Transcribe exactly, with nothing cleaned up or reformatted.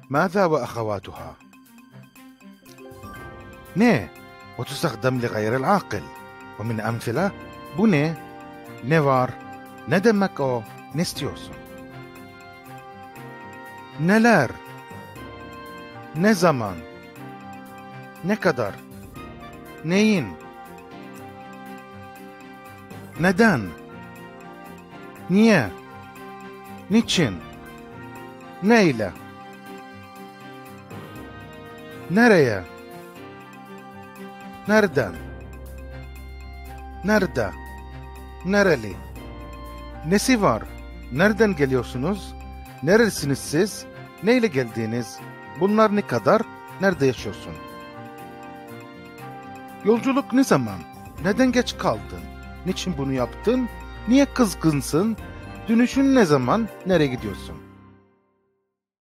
ماذا وأخواتها؟ Ne? وتستخدم لغير العاقل. ومن أمثلة bu ne? Ne var? Ne demek o? Ne istiyorsun? Neler? Ne zaman? Ne kadar? Neyin? Neden? Niye? Niçin? Neyle? Nereye? Nereden? Nerede? Nereli? Nesi var? Nereden geliyorsunuz? Neresiniz siz? Neyle geldiniz? Bunlar ne kadar? Nerede yaşıyorsun? Yolculuk ne zaman? Neden geç kaldın? Niçin bunu yaptın? Niye kızgınsın? Dönüşün ne zaman? Nereye gidiyorsun?